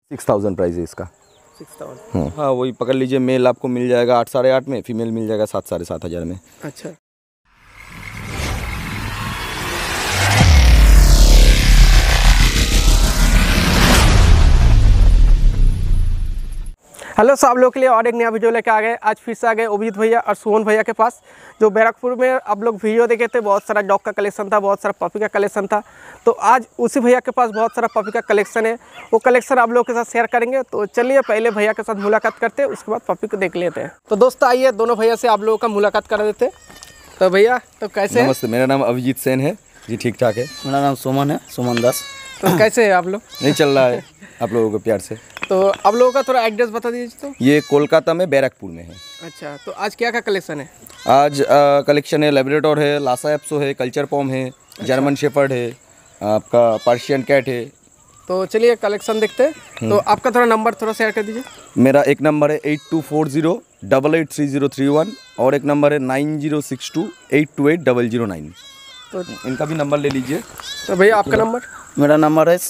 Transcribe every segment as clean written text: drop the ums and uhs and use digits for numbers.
6000 price है इसका। 6000। हाँ वही पकड़ लीजिए, मेल आपको मिल जाएगा 8 साढ़े 8 में, फीमेल मिल जाएगा 7 साढ़े 7 हज़ार में। अच्छा। हेलो सब लोगों के लिए और एक नया वीडियो लेके आ गए। आज फिर से आ गए अभिजीत भैया और सोहन भैया के पास, जो बैरकपुर में आप लोग वीडियो देखे थे। बहुत सारा डॉग का कलेक्शन था, बहुत सारा पपी का कलेक्शन था। तो आज उसी भैया के पास बहुत सारा पपी का कलेक्शन है, वो कलेक्शन आप लोगों के साथ शेयर करेंगे। तो चलिए पहले भैया के साथ मुलाकात करते हैं, उसके बाद पपी को देख लेते हैं। तो दोस्तों आइए दोनों भैया से आप लोगों का मुलाकात करा देते। तो भैया तो कैसे हैं? नमस्ते, मेरा नाम अभिजीत सेन है जी। ठीक ठाक है। मेरा नाम सुमन है, सुमन दास। तो कैसे है आप लोग? नहीं चल रहा है आप लोगों को प्यार से। तो आप लोगों का थोड़ा एड्रेस बता दीजिए। तो ये कोलकाता में बैरकपुर में है। अच्छा, तो आज क्या कलेक्शन है? आज कलेक्शन है, लेब्राडोर है, लासा एप्सो है, कल्चर पॉम है, जर्मन शेफर्ड है, आपका पर्शियन कैट है। तो चलिए कलेक्शन देखते हैं। तो आपका थोड़ा नंबर थोड़ा शेयर कर दीजिए। मेरा एक नंबर है 8240883031 और एक नंबर है 9062828009। तो इनका भी नंबर ले लीजिए। तो भैया आपका नंबर? मेरा नंबर है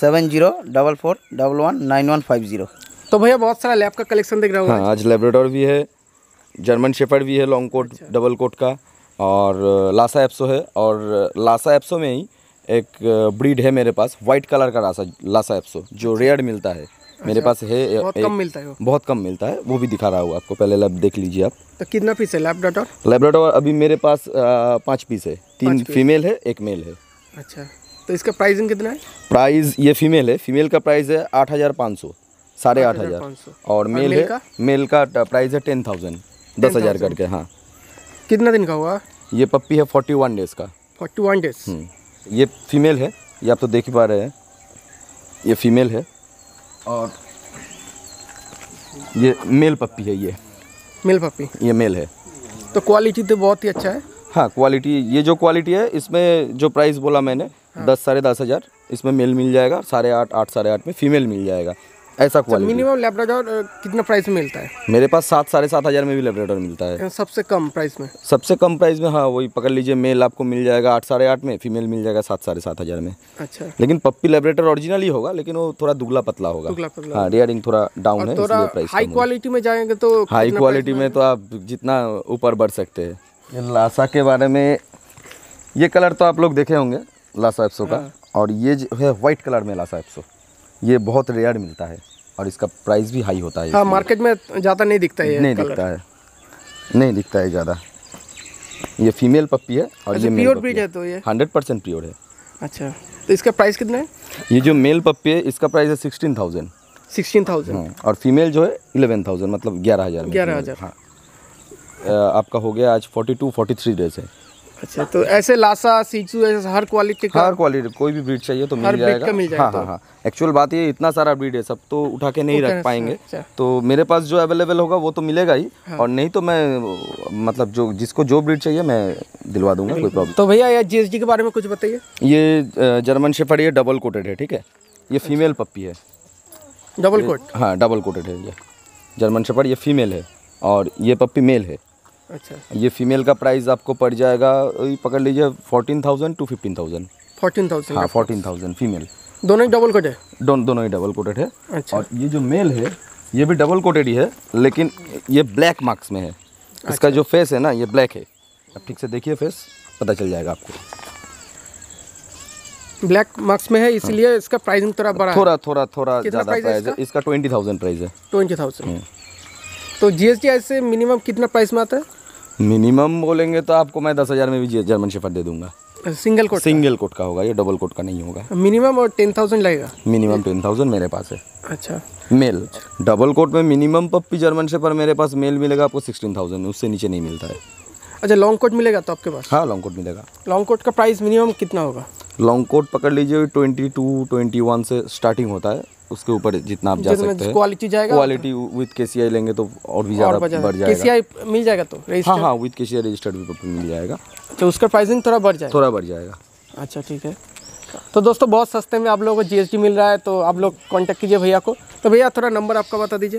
7044119150। तो भैया बहुत सारा लैब का कलेक्शन देख रहा हूँ। हाँ, आज लेब्राडोर भी है, जर्मन शेफर्ड भी है, लॉन्ग कोट डबल कोट का, और लासा एप्सो है। और लासा एप्सो में ही एक ब्रीड है मेरे पास, वाइट कलर का लासा एप्सो, जो रेयर मिलता है मेरे पास है। बहुत कम मिलता है वो? बहुत कम मिलता है, वो भी दिखा रहा हूँ आपको। पहले लैब देख लीजिए आप। तो कितना पीस है लैब्राडोर? लैब्राडोर अभी मेरे पास 5 पीस है, 3 फीमेल है, 1 मेल है। अच्छा, तो इसका प्राइसिंग कितना है? प्राइस ये फीमेल है, फीमेल का प्राइस है 8500, 8500। और मेल है, मेल का प्राइस है 10000, 10,000 करके। हाँ। कितना दिन का हुआ ये पप्पी है? 41 डेज का। 41 डेज। ये फीमेल है, ये आप तो देख ही पा रहे हैं, ये फीमेल है। और ये मेल पप्पी है, ये मेल पप्पी, ये मेल है। तो क्वालिटी तो बहुत ही अच्छा है। हाँ क्वालिटी, ये जो क्वालिटी है, इसमें जो प्राइस बोला मैंने 10 साढ़े 10 हज़ार, इसमें मेल मिल जाएगा 8.5 8 साढ़े 8 में फीमेल मिल जाएगा, ऐसा क्वालिटी। मिनिमम लैब्राडोर कितना प्राइस में मिलता है? मेरे पास 7 साढ़े 7 हज़ार में भी लैब्राडोर मिलता है। सबसे कम प्राइस में? सबसे कम प्राइस में हाँ वही पकड़ लीजिए, मेल आपको मिल जाएगा 8 साढ़े 8 में, फीमेल मिल जाएगा 7 साढ़े 7 हज़ार में। अच्छा, लेकिन पप्पी लैब्राडोर ओरिजिनल ही होगा, लेकिन वो थोड़ा दुबला पतला होगा। हाँ, रेयरिंग थोड़ा डाउन है, इसलिए प्राइस हाई क्वालिटी में जाएंगे तो हाई क्वालिटी में तो आप जितना ऊपर बढ़ सकते हैं। लासा के बारे में, ये कलर तो आप लोग देखे होंगे लासा एप्सो का। और ये जो है वाइट कलर में लासा एप्सो, ये बहुत रेयर मिलता है और इसका प्राइस भी हाई होता है। हाँ, मार्केट में ज़्यादा नहीं दिखता है, नहीं दिखता है, नहीं दिखता है ज़्यादा। ये फीमेल पप्पी है और ये प्योर ब्रीड है, तो ये 100% प्योर है। अच्छा, तो इसका प्राइस कितना है? ये जो मेल पप्पी है इसका प्राइस है 16,000। 16,000। और फीमेल जो है 11,000, मतलब 11,000। 11,000। हाँ। आपका हो गया आज 42-43 डेज है। अच्छा, तो ऐसे लासा, सीचू, ऐसे हर क्वालिटी का? हर क्वालिटी, कोई भी ब्रीड चाहिए तो मिल जाएगा। हाँ हाँ हाँ। एक्चुअल बात ये, इतना सारा ब्रीड है, सब तो उठा के नहीं रख पाएंगे। अच्छा। तो मेरे पास जो अवेलेबल होगा वो तो मिलेगा ही। हाँ। और नहीं तो मैं मतलब जो जिसको जो ब्रीड चाहिए मैं दिलवा दूंगा, कोई प्रॉब्लम। तो भैया ये जीएसडी के बारे में कुछ बताइए। ये जर्मन शेफर्ड, ये डबल कोटेड है, ठीक है। ये फीमेल पप्पी है, डबल कोट। हाँ डबल कोटेड है ये जर्मन शेफर्ड। ये फीमेल है और ये पप्पी मेल है। अच्छा, ये फीमेल का प्राइस आपको पड़ जाएगा, पकड़ लीजिए 14,000 to 15,000। 14,000? हाँ 14,000 फीमेल। दोनों ही डबल कोट है? दोनों ही डबल कोटेड है। अच्छा। और ये जो मेल है ये भी डबल कोटेड ही है, लेकिन ये ब्लैक मार्क्स में है। इसका जो फेस है ना ये ब्लैक है। अब ठीक से देखिए फेस, पता चल जाएगा आपको। ब्लैक मार्क्स में है, इसलिए इसका प्राइसिंग थोड़ा बड़ा है। थोड़ा ज़्यादा प्राइस है इसका। 20,000 प्राइस है। 20,000। तो जीएसटी ऐसे मिनिमम कितना प्राइस में आता है? मिनिमम बोलेंगे तो आपको मैं 10,000 में भी जर्मन शेफर्ड दे दूंगा। Single quote? सिंगल कोट का होगा, ये डबल कोट का नहीं होगा। मिनिमम और 10,000 लगेगा? मिनिमम 10,000 मेरे पास है। अच्छा, मेल। डबल कोट में मिनिमम पप्पी जर्मन शेफर्ड मेरे पास मेल मिलेगा आपको 16,000, उससे नीचे नहीं मिलता है। अच्छा, लॉन्ग कोट मिलेगा तो आपके पास? हाँ लॉन्ग कोट मिलेगा। लॉन्ग कोट का प्राइस मिनिमम कितना होगा? लॉन्ग कोट पकड़ लीजिए 22-21 से स्टार्टिंग होता है, उसके ऊपर जितना आप जा सकते हैं। क्वालिटी जाएगा? क्वालिटी विद केसीआई लेंगे तो और भी ज़्यादा बढ़ जाएगा। केसीआई मिल जाएगा तो? हाँ हाँ, विद केसीआई रजिस्टर्ड भी पप्पी मिल जाएगा, तो उसका प्राइसिंग थोड़ा बढ़ जाएगा। अच्छा ठीक है। तो दोस्तों बहुत सस्ते में आप लोगों को जीएसटी मिल रहा है, तो आप लोग कांटेक्ट कीजिए भैया को। तो भैया थोड़ा नंबर आपका बता दीजिए।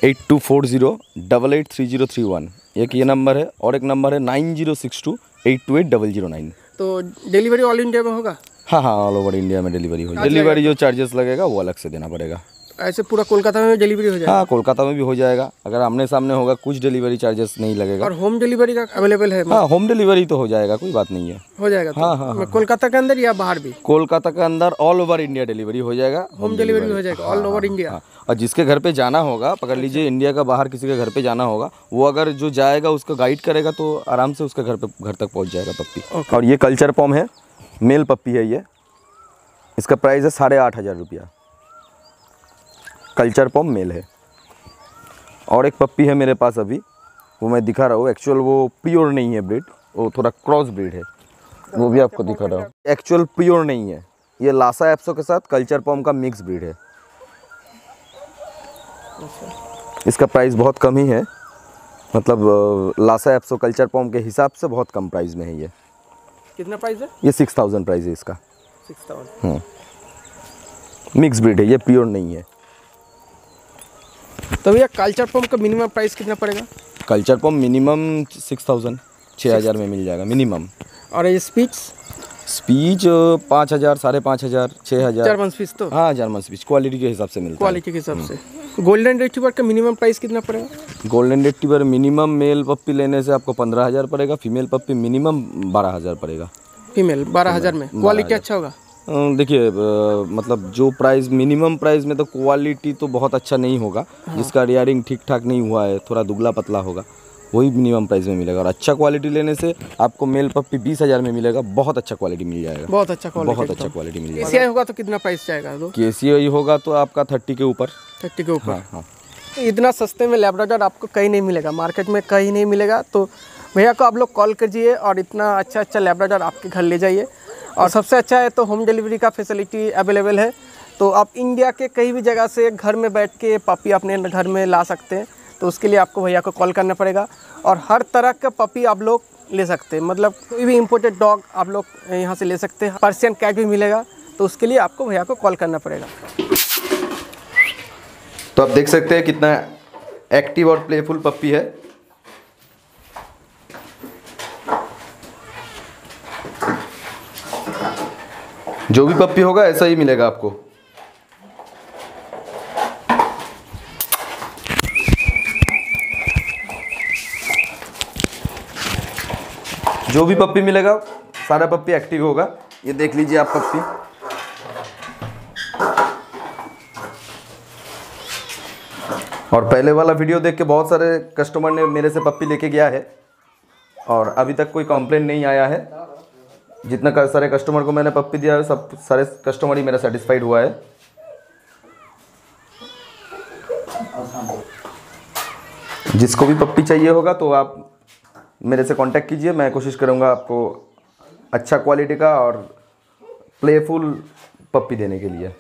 8240883031, एक ये नंबर है और एक नंबर है 9062828009। तो डिलीवरी ऑल इंडिया में होगा? हाँ हाँ, ऑल ओवर इंडिया में डिलीवरी हो जाएगी। डिलीवरी जो चार्जेस लगेगा वो अलग से देना पड़ेगा। ऐसे पूरा कोलकाता में डिलीवरी हो जाएगा? हाँ, कोलकाता में भी हो जाएगा, अगर आमने सामने होगा कुछ डिलीवरी चार्जेस नहीं लगेगा। और होम डिलीवरी का अवेलेबल है? हाँ, होम डिलीवरी तो हो जाएगा, कोई बात नहीं है, हो जाएगा। हाँ हाँ हाँ। कोलकाता के अंदर या बाहर भी? कोलकाता के अंदर ऑल ओवर इंडिया डिलीवरी हो जाएगा, होम डिलीवरी हो जाएगा ऑल ओवर इंडिया। और जिसके घर पे जाना होगा, पकड़ लीजिए इंडिया का बाहर किसी के घर पे जाना होगा, वो अगर जो जाएगा उसको गाइड करेगा तो आराम से उसके घर तक पहुंच जाएगा पप्पी। और ये कल्चर पॉम है, मेल पप्पी है ये, इसका प्राइस है 8,500 रुपया। कल्चर पॉम मेल है। और एक पप्पी है मेरे पास अभी, वो मैं दिखा रहा हूँ। एक्चुअल वो प्योर नहीं है ब्रीड, वो थोड़ा क्रॉस ब्रीड है, वो भी आपको दिखा रहा हूँ। एक्चुअल प्योर नहीं है, ये लासा एप्सो के साथ कल्चर पॉम का मिक्स ब्रीड है। इसका प्राइस बहुत कम ही है, मतलब लासा एप्सो कल्चर पॉम के हिसाब से बहुत कम प्राइस में है ये। कितना प्राइस है? ये 6,000 प्राइस है इसका। 6,000। मिक्स ब्रीड है ये, प्योर नहीं है। तो भैया कल्चर पॉम का मिनिमम प्राइस कितना पड़ेगा? कल्चर पॉम मिनिमम 6,000 6,000 में मिल जाएगा मिनिमम। और ये स्पीच? स्पीच 5,000 5,500 6,000। जर्मन स्पीच तो? हाँ, जर्मन स्पीच क्वालिटी के हिसाब से मिलता है। क्वालिटी के हिसाब से। गोल्डन रिट्रीवर का मिनिमम प्राइस कितना पड़ेगा? Golden retriever minimum male puppy लेने से आपको 15,000 पड़ेगा, फीमेल पप्पी मिनिमम 12,000 पड़ेगा। फीमेल 12,000 में? क्वालिटी अच्छा होगा? देखिए मतलब जो प्राइस मिनिमम प्राइस में तो क्वालिटी तो बहुत अच्छा नहीं होगा। जिसका रियरिंग ठीक ठाक नहीं हुआ है, थोड़ा दुबला पतला होगा, वही मिनिमम प्राइस में मिलेगा। और अच्छा क्वालिटी लेने से आपको मेल पप्पी 20,000 में मिलेगा, बहुत अच्छा क्वालिटी मिल जाएगा। बहुत अच्छा क्वालिटी मिल जाएगा। केसीआई होगा तो कितना प्राइस जाएगा? केसीआई होगा तो आपका 30 के ऊपर। 30 के ऊपर? हाँ हाँ। इतना सस्ते में लैब्राडोर आपको कहीं नहीं मिलेगा, मार्केट में कहीं नहीं मिलेगा। तो भैया को आप लोग कॉल कीजिए और इतना अच्छा लैब्राडोर आपके घर ले जाइए। और सबसे अच्छा है तो होम डिलीवरी का फैसिलिटी अवेलेबल है, तो आप इंडिया के कहीं भी जगह से घर में बैठ के पपी अपने घर में ला सकते हैं। तो उसके लिए आपको भैया को कॉल करना पड़ेगा। और हर तरह का पपी आप लोग ले सकते हैं, मतलब कोई भी इम्पोर्टेड डॉग आप लोग यहाँ से ले सकते हैं। पर्शियन कैट भी मिलेगा, तो उसके लिए आपको भैया को कॉल करना पड़ेगा। तो आप देख सकते हैं कितना एक्टिव और प्लेफुल पप्पी है। जो भी पप्पी होगा ऐसा ही मिलेगा आपको। जो भी पप्पी मिलेगा सारा पप्पी एक्टिव होगा। ये देख लीजिए आप पप्पी। और पहले वाला वीडियो देख के बहुत सारे कस्टमर ने मेरे से पप्पी लेके गया है और अभी तक कोई कंप्लेंट नहीं आया है। जितना सारे कस्टमर को मैंने पप्पी दिया है, सब सारे कस्टमर ही मेरा सेटिस्फाइड हुआ है। जिसको भी पप्पी चाहिए होगा तो आप मेरे से कांटेक्ट कीजिए, मैं कोशिश करूँगा आपको अच्छा क्वालिटी का और प्लेफुल पप्पी देने के लिए।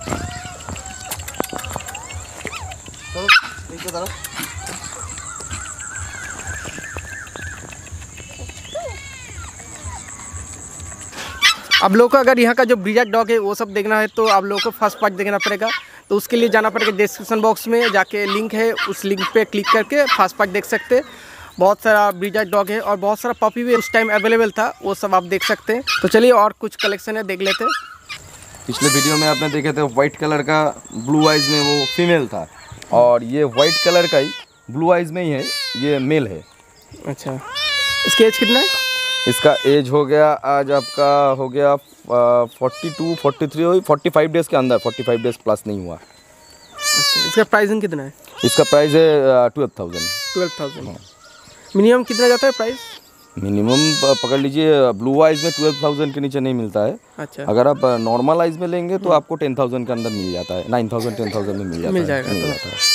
आप लोगों को अगर यहाँ का जो ब्रीडर डॉग है वो सब देखना है तो आप लोगों को फर्स्ट पार्ट देखना पड़ेगा। तो उसके लिए जाना पड़ेगा डिस्क्रिप्शन बॉक्स में जाके लिंक है, उस लिंक पे क्लिक करके फर्स्ट पार्ट देख सकते हैं। बहुत सारा ब्रीडर डॉग है और बहुत सारा पपी भी उस टाइम अवेलेबल था, वो सब आप देख सकते हैं। तो चलिए और कुछ कलेक्शन है देख लेते हैं। पिछले वीडियो में आपने देखे थे वाइट कलर का ब्लू आइज में वो फीमेल था, और ये वाइट कलर का ही ब्लू आइज में ही है, ये मेल है। अच्छा, इसकी एज कितना है? इसका एज हो गया आज आपका हो गया 42 43 हो 45 डेज़ के अंदर, 45 डेज़ प्लस नहीं हुआ। अच्छा, इसका प्राइसिंग कितना है? इसका प्राइस है 12,000। 12,000। मिनिमम कितना जाता है प्राइस? मिनिमम पकड़ लीजिए ब्लू आइज में 12,000 के नीचे नहीं मिलता है। अच्छा, अगर आप नॉर्मल आइज में लेंगे तो आपको 10,000 के अंदर मिल जाता है, 9,000 10,000 में मिल जाता है।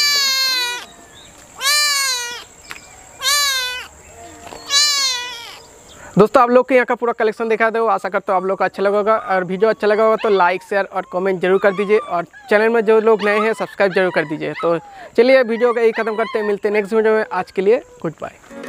दोस्तों आप लोग के यहाँ का पूरा कलेक्शन देखा था, वो आशा करता हूँ आप लोग को अच्छा लगा होगा। और वीडियो अच्छा लगा होगा तो लाइक शेयर और कमेंट जरूर कर दीजिए, और चैनल में जो लोग नए हैं सब्सक्राइब जरूर कर दीजिए। तो चलिए वीडियो का यही खत्म करते हैं, मिलते हैं नेक्स्ट वीडियो में। आज के लिए गुड बाय।